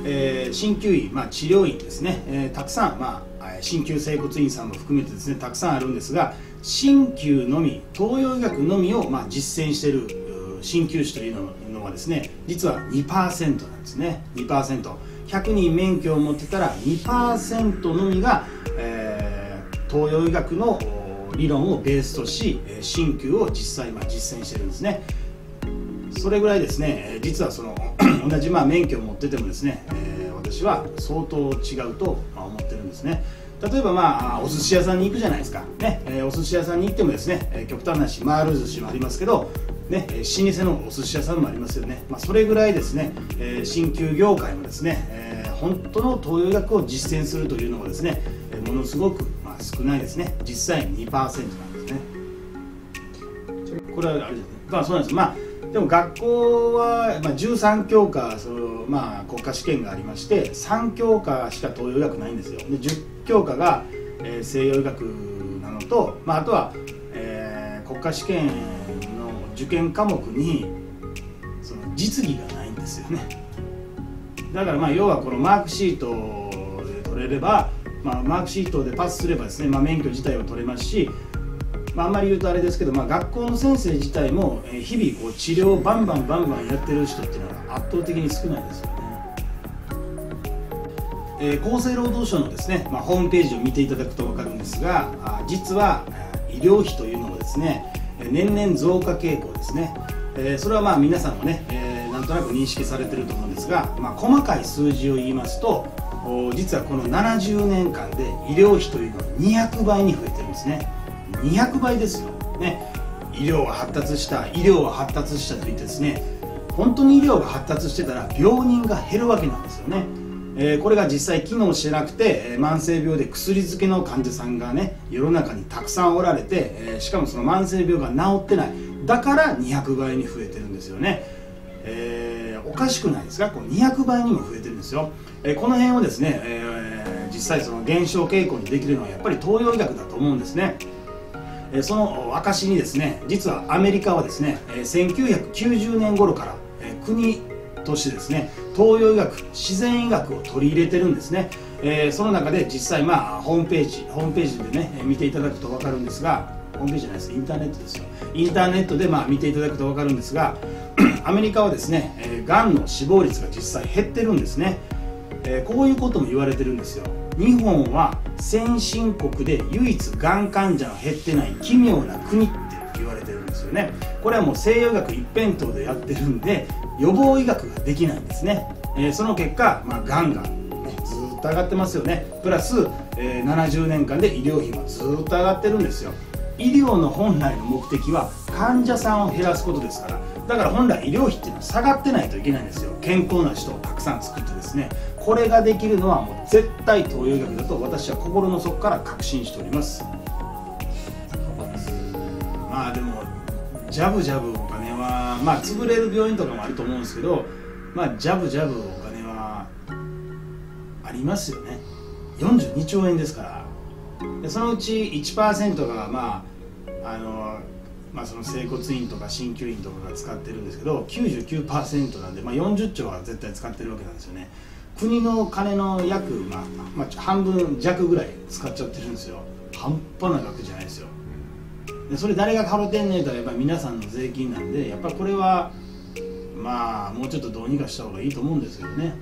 鍼灸院、治療院ですね、たくさん、鍼灸整骨院さんも含めてですねたくさんあるんですが、鍼灸のみ、東洋医学のみを実践している鍼灸師というのはですね、実は 2% なんですね。 2%100 人免許を持ってたら 2% のみが、東洋医学の理論をベースとし鍼灸を実際実践してるんですね。それぐらいですね、実はその同じ免許を持っててもですね、私は相当違うと思ってるんですね。例えばお寿司屋さんに行くじゃないですか、ね、お寿司屋さんに行ってもですね、極端な話丸寿司もありますけど、ね、老舗のお寿司屋さんもありますよね。それぐらいですね、鍼灸業界もですね、本当の東洋医学を実践するというのがですね、ものすごく少ないですね。実際 2% なんですね。これはあれですね、そうなんです。でも学校は、13教科国家試験がありまして、3教科しか東洋医学ないんですよ。で10教科が、西洋医学なのと、あとは、国家試験の受験科目にその実技がないんですよね。だから要はこのマークシートで取れれば、マークシートでパスすればですね、免許自体は取れますし、あんまり言うとあれですけど、学校の先生自体も日々治療をバンバンやってる人っていうのは圧倒的に少ないですよね。厚生労働省のですね、ホームページを見ていただくと分かるんですが、実は医療費というのはですね、年々増加傾向ですね。それは皆さんもね、なんとなく認識されてると思うんですが、細かい数字を言いますと、実はこの70年間で医療費というのは200倍に増えてるんですね。200倍ですよ、ね。医療は発達したと言ってですね、本当に医療が発達してたら病人が減るわけなんですよね。これが実際機能してなくて、慢性病で薬漬けの患者さんがね世の中にたくさんおられて、しかもその慢性病が治ってない、だから200倍に増えてるんですよね。おかしくないですか？こう200倍にも増えてるんですよ。この辺をですね、実際その減少傾向にできるのはやっぱり東洋医学だと思うんですね。その証にですね、実はアメリカはですね、1990年頃から国としてですね、東洋医学、自然医学を取り入れてるんですね。その中で実際ホームページでね見ていただくと分かるんですが、ホームページじゃないです、インターネットですよ。インターネットで見ていただくと分かるんですが、アメリカはですね、がんの死亡率が実際減ってるんですね。こういうことも言われてるんですよ。日本は先進国で唯一がん患者が減ってない奇妙な国って言われてるんですよね。これはもう西洋医学一辺倒でやってるんで予防医学ができないんですね。その結果、がんが、ずっと上がってますよね。プラス、70年間で医療費もずっと上がってるんですよ。医療の本来の目的は患者さんを減らすことですから、だから本来医療費っていうのは下がってないといけないんですよ。健康な人をたくさん作ってですね、これができるのはもう絶対東洋医学だと私は心の底から確信しております。でもジャブお金は潰れる病院とかもあると思うんですけど、ジャブお金はありますよね。42兆円ですから。でそのうち 1% がその整骨院とか鍼灸院とかが使ってるんですけど 99% なんで、40兆は絶対使ってるわけなんですよね。国の金の約、半分弱ぐらい使っちゃってるんですよ。半端な額じゃないですよ。でそれ誰が払ってんねんとはやっぱり皆さんの税金なんで、やっぱりこれはもうちょっとどうにかした方がいいと思うんですけどね。